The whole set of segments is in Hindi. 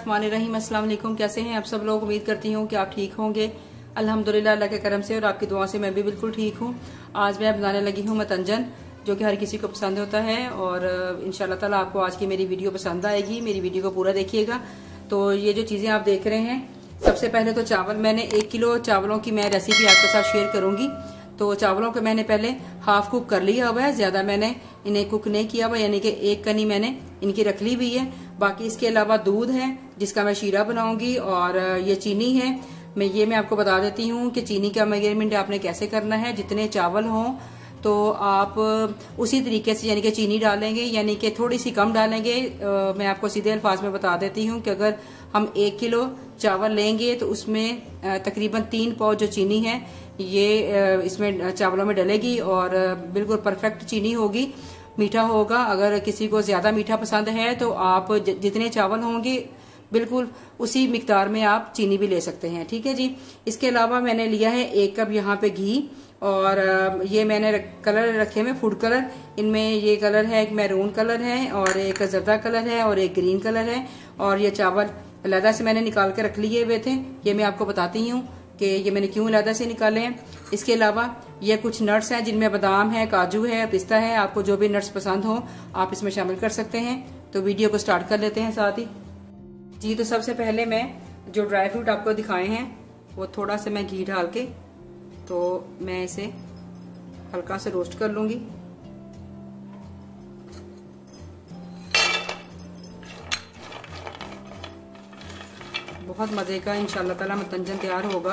बिस्मिल्लाहिर्रहमानिर्रहीम। अस्सलाम वालेकुम। कैसे हैं आप सब लोग? उम्मीद करती हूँ कि आप ठीक होंगे। अल्हम्दुलिल्लाह अल्लाह के करम से और आपकी दुआ से मैं भी बिल्कुल ठीक हूँ। आज मैं बनाने लगी हूँ मतंजन, जो कि हर किसी को पसंद होता है और इंशाल्लाह ताला आपको आज की मेरी वीडियो पसंद आएगी। मेरी वीडियो को पूरा देखिएगा। तो ये जो चीज़ें आप देख रहे हैं, सबसे पहले तो चावल, मैंने 1 किलो चावलों की मैं रेसिपी आपके साथ शेयर करूंगी। तो चावलों को मैंने पहले हाफ कुक कर लिया हुआ है, ज्यादा मैंने इन्हें कुक नहीं किया हुआ, यानी कि 1 कनी मैंने इनकी रख ली हुई है। बाकी इसके अलावा दूध है जिसका मैं शीरा बनाऊंगी, और ये चीनी है। मैं आपको बता देती हूँ कि चीनी का मेजरमेंट आपने कैसे करना है। जितने चावल हों तो आप उसी तरीके से यानी कि चीनी डालेंगे, यानी कि थोड़ी सी कम डालेंगे। मैं आपको सीधे अल्फाज में बता देती हूँ कि अगर हम 1 किलो चावल लेंगे तो उसमें तकरीबन 3 पाव जो चीनी है ये इसमें चावलों में डलेगी और बिल्कुल परफेक्ट चीनी होगी, मीठा होगा। अगर किसी को ज्यादा मीठा पसंद है तो आप जितने चावल होंगे बिल्कुल उसी मिकदार में आप चीनी भी ले सकते हैं। ठीक है जी। इसके अलावा मैंने लिया है 1 कप यहाँ पे घी, और ये मैंने कलर रखे हैं फूड कलर। इनमें ये कलर है, एक मैरून कलर है और एक जर्दा कलर है और एक ग्रीन कलर है। और ये चावल अलहदा से मैंने निकाल के रख लिए हुए थे, ये मैं आपको बताती हूँ कि ये मैंने क्यों अलहदा से निकाले हैं। इसके अलावा ये कुछ नट्स हैं जिनमें बादाम है, काजू है, पिस्ता है। आपको जो भी नट्स पसंद हो आप इसमें शामिल कर सकते हैं। तो वीडियो को स्टार्ट कर लेते हैं साथ ही जी। तो सबसे पहले मैं जो ड्राई फ्रूट आपको दिखाए हैं वो थोड़ा सा मैं घी डाल के तो मैं इसे हल्का से रोस्ट कर लूंगी। बहुत मजे का इंशाल्लाह ताला मतंजन तैयार होगा।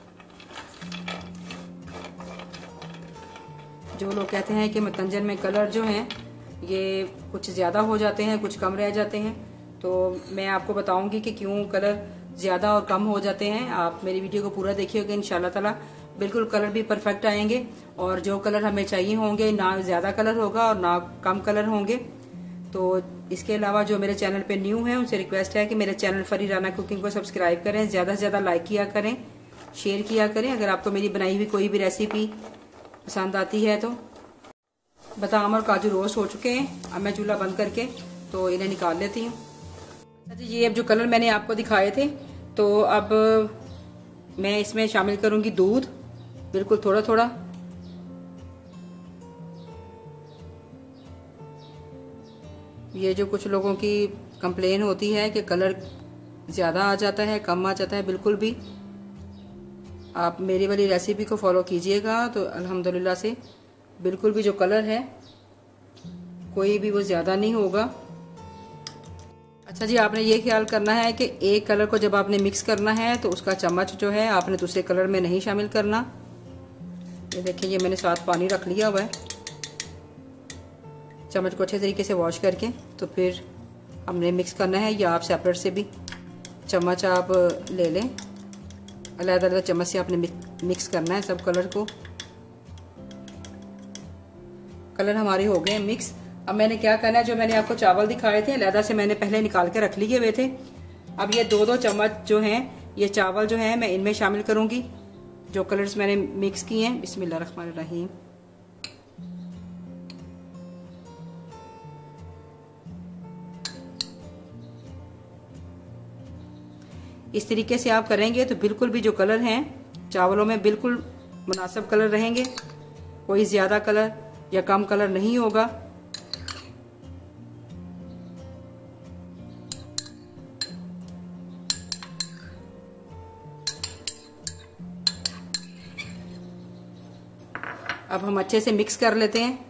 जो लोग कहते हैं कि मतंजन में कलर जो हैं ये कुछ ज्यादा हो जाते हैं, कुछ कम रह जाते हैं, तो मैं आपको बताऊंगी कि क्यों कलर ज्यादा और कम हो जाते हैं। आप मेरी वीडियो को पूरा देखिएगा, इंशाल्लाह ताला बिल्कुल कलर भी परफेक्ट आएंगे और जो कलर हमें चाहिए होंगे, ना ज्यादा कलर होगा और ना कम कलर होंगे। तो इसके अलावा जो मेरे चैनल पे न्यू है उनसे रिक्वेस्ट है कि मेरे चैनल फरी राना कुकिंग को सब्सक्राइब करें, ज्यादा से ज्यादा लाइक किया करें, शेयर किया करें। अगर आपको मेरी बनाई हुई कोई भी रेसिपी पसंद आती है तो। बादाम और काजू रोस्ट हो चुके हैं, अब मैं चूल्हा बंद करके तो इन्हें निकाल लेती हूँ। अच्छा, ये अब जो कलर मैंने आपको दिखाए थे, तो अब मैं इसमें शामिल करूंगी दूध, बिल्कुल थोड़ा थोड़ा। ये जो कुछ लोगों की कंप्लेन होती है कि कलर ज्यादा आ जाता है, कम आ जाता है, बिल्कुल भी आप मेरी वाली रेसिपी को फॉलो कीजिएगा तो अल्हम्दुलिल्लाह से बिल्कुल भी जो कलर है कोई भी वो ज्यादा नहीं होगा। अच्छा जी, आपने ये ख्याल करना है कि एक कलर को जब आपने मिक्स करना है तो उसका चम्मच जो है आपने दूसरे कलर में नहीं शामिल करना। ये देखिए, ये मैंने साथ पानी रख लिया हुआ है। चम्मच को अच्छे तरीके से वॉश करके तो फिर हमने मिक्स करना है, या आप सेपरेट से भी चम्मच आप ले लें। अलग-अलग चम्मच से आपने मिक्स करना है सब कलर को। कलर हमारे हो गए मिक्स। अब मैंने क्या करना है, जो मैंने आपको चावल दिखाए थे अलहदा से मैंने पहले निकाल के रख लिए हुए थे। अब ये 2-2 चम्मच जो हैं ये चावल जो है मैं इनमें शामिल करूंगी, जो कलर्स मैंने मिक्स किए हैं। बिस्मिल्लाहिर्रहमानिर्रहीम। इस तरीके से आप करेंगे तो बिल्कुल भी जो कलर हैं चावलों में बिल्कुल मुनासिब कलर रहेंगे, कोई ज्यादा कलर या कम कलर नहीं होगा। अब हम अच्छे से मिक्स कर लेते हैं।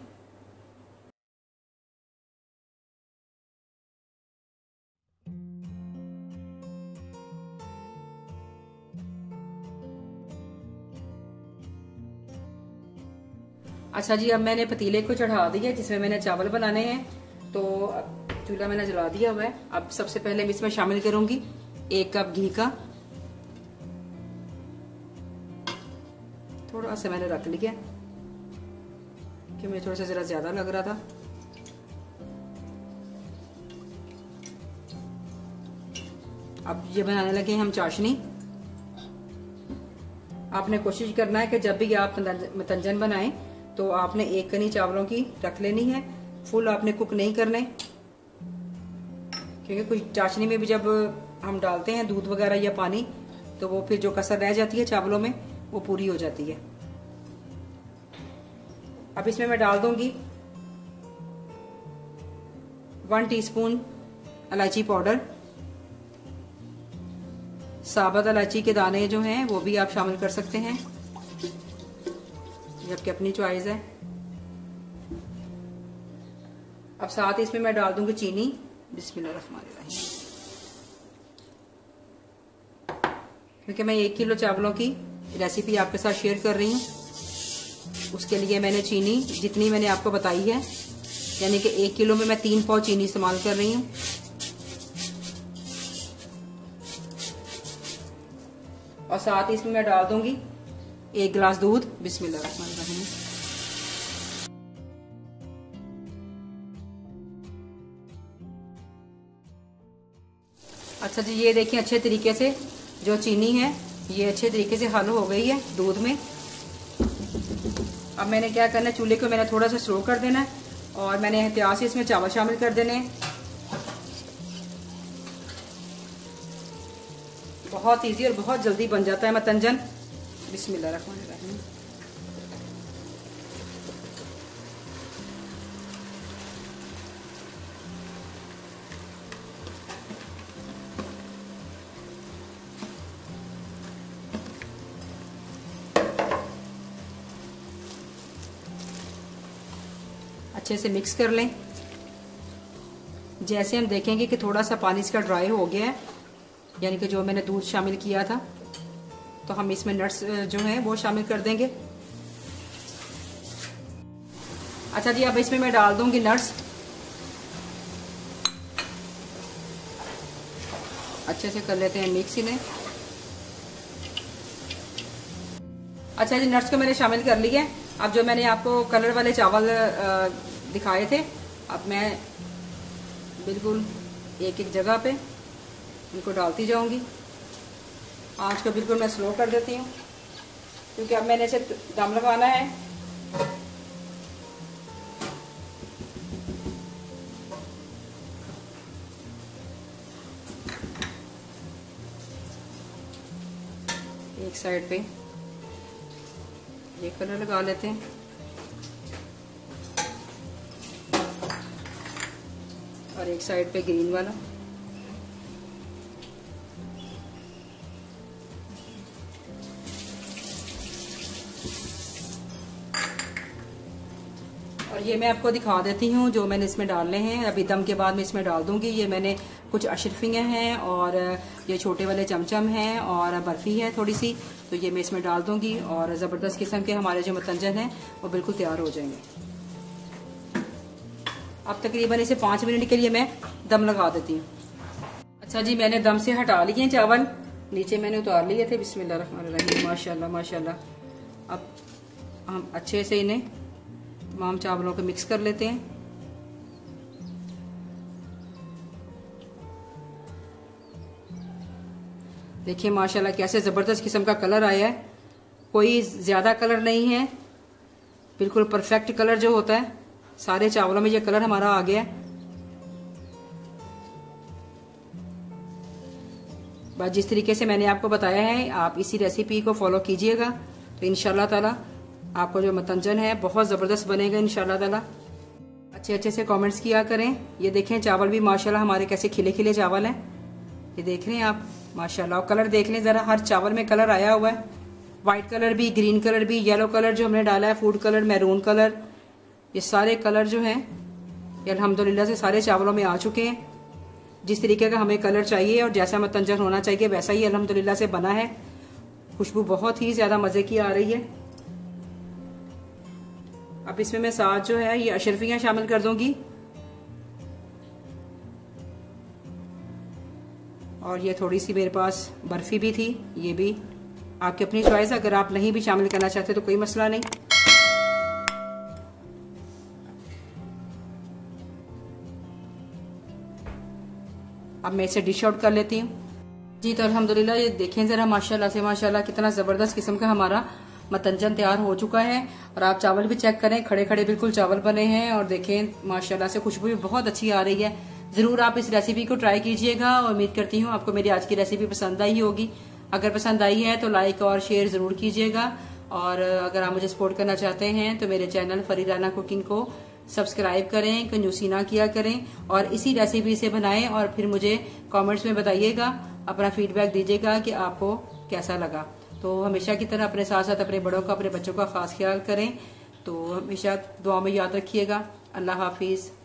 अच्छा जी, अब मैंने पतीले को चढ़ा दिया जिसमें मैंने चावल बनाने हैं, तो चूल्हा मैंने जला दिया हुआ है। अब सबसे पहले मैं इसमें शामिल करूंगी 1 कप घी का, थोड़ा सा मैंने रख लिया कि मुझे थोड़ा सा जरा ज्यादा लग रहा था। अब ये बनाने लगे हम चाशनी। आपने कोशिश करना है कि जब भी आप मतंजन बनाएं तो आपने 1 कनी चावलों की रख लेनी है, फुल आपने कुक नहीं करने, क्योंकि कुछ चाशनी में भी जब हम डालते हैं दूध वगैरह या पानी, तो वो फिर जो कसर रह जाती है चावलों में वो पूरी हो जाती है। अब इसमें मैं डाल दूंगी 1 टीस्पून इलायची पाउडर। साबुत इलायची के दाने जो हैं वो भी आप शामिल कर सकते हैं, ये आपकी अपनी चॉइस है। अब साथ ही इसमें मैं डाल दूंगी चीनी। बिस्मिल्लाहिर्रहमानिर्रहीम। क्योंकि मैं 1 किलो चावलों की रेसिपी आपके साथ शेयर कर रही हूँ, उसके लिए मैंने चीनी जितनी मैंने आपको बताई है, यानी कि 1 किलो में मैं 3 पाव चीनी इस्तेमाल कर रही हूँ। और साथ ही इसमें मैं डाल दूंगी 1 गिलास दूध। बिस्मिल्लाहिर्रहमानिर्रहीम। अच्छा जी, ये देखिए अच्छे तरीके से जो चीनी है ये अच्छे तरीके से हल हो गई है दूध में। अब मैंने क्या करना है, चूल्हे को मैंने थोड़ा सा स्लो कर देना है और मैंने एहतियात से इसमें चावल शामिल कर देने हैं। बहुत इजी और बहुत जल्दी बन जाता है मतंजन। बिस्मिल्लाहिर्रहमानिर्रहीम। अच्छे से मिक्स कर लें। जैसे हम देखेंगे कि थोड़ा सा पानी इसका ड्राई हो गया है, यानी कि जो मैंने दूध शामिल किया था, तो हम इसमें नट्स जो हैं वो शामिल कर देंगे। अच्छा जी, अब इसमें मैं डाल दूंगी नट्स। अच्छे से कर लेते हैं मिक्स इन्हें। अच्छा जी, नट्स को मैंने शामिल कर लिया है। अब जो मैंने आपको कलर वाले चावल दिखाए थे, अब मैं बिल्कुल एक एक जगह पे इनको डालती जाऊंगी। आंच को बिल्कुल मैं स्लो कर देती हूँ, क्योंकि अब मैंने इसे दम लगाना है। एक साइड पे ये कलर लगा लेते हैं और एक साइड पे ग्रीन वाला। और ये मैं आपको दिखा देती हूँ जो मैंने इसमें डालने हैं। अभी दम के बाद मैं इसमें डाल दूंगी। ये मैंने कुछ अशरफियाँ हैं और ये छोटे वाले चमचम हैं और बर्फ़ी है थोड़ी सी, तो ये मैं इसमें डाल दूंगी और ज़बरदस्त किस्म के हमारे जो मतंजन हैं वो बिल्कुल तैयार हो जाएंगे। अब तकरीबन इसे 5 मिनट के लिए मैं दम लगा देती हूँ। अच्छा जी, मैंने दम से हटा लिए चावल, नीचे मैंने उतार लिए थे। बिस्मिल्लाहिर्रहमानिर्रहीम। माशाल्लाह माशाल्लाह। अब हम अच्छे से इन्हें तमाम चावलों को मिक्स कर लेते हैं। देखिए माशाल्लाह कैसे ज़बरदस्त किस्म का कलर आया है। कोई ज़्यादा कलर नहीं है, बिल्कुल परफेक्ट कलर जो होता है, सारे चावलों में ये कलर हमारा आ गया है। बस जिस तरीके से मैंने आपको बताया है आप इसी रेसिपी को फॉलो कीजिएगा, तो इंशाल्लाह ताला आपको जो मतंजन है बहुत ज़बरदस्त बनेगा इंशाल्लाह ताला। अच्छे अच्छे से कमेंट्स किया करें। ये देखें चावल भी माशाल्लाह हमारे कैसे खिले खिले चावल हैं, ये देख रहे हैं आप माशाल्लाह। और कलर देख लें ज़रा, हर चावल में कलर आया हुआ है। वाइट कलर भी, ग्रीन कलर भी, येलो कलर जो हमने डाला है, फूड कलर, मैरून कलर, ये सारे कलर जो हैं ये अल्हम्दुलिल्लाह से सारे चावलों में आ चुके हैं। जिस तरीके का हमें कलर चाहिए और जैसा मतंजन होना चाहिए वैसा ही अल्हम्दुलिल्लाह से बना है। खुशबू बहुत ही ज़्यादा मज़े की आ रही है। अब इसमें मैं साथ जो है ये अशरफियाँ शामिल कर दूंगी और ये थोड़ी सी मेरे पास बर्फ़ी भी थी, ये भी आपकी अपनी चॉइस। अगर आप नहीं भी शामिल करना चाहते तो कोई मसला नहीं। अब मैं इसे डिश आउट कर लेती हूँ जी। तो अल्हम्दुलिल्लाह ये देखें ज़रा माशाल्लाह से माशाल्लाह कितना ज़बरदस्त किस्म का हमारा मतंजन तैयार हो चुका है। और आप चावल भी चेक करें, खड़े खड़े बिल्कुल चावल बने हैं और देखें माशाल्लाह से खुशबू भी बहुत अच्छी आ रही है। जरूर आप इस रेसिपी को ट्राई कीजिएगा और उम्मीद करती हूँ आपको मेरी आज की रेसिपी पसंद आई होगी। अगर पसंद आई है तो लाइक और शेयर जरूर कीजिएगा। और अगर आप मुझे सपोर्ट करना चाहते हैं तो मेरे चैनल फरीराना कुकिंग को सब्सक्राइब करें, कंजूसी ना किया करें और इसी रेसिपी से बनाएं और फिर मुझे कमेंट्स में बताइएगा, अपना फीडबैक दीजिएगा कि आपको कैसा लगा। तो हमेशा की तरह अपने साथ साथ अपने बड़ों का, अपने बच्चों का खास ख्याल करें। तो हमेशा दुआ में याद रखिएगा। अल्लाह हाफिज।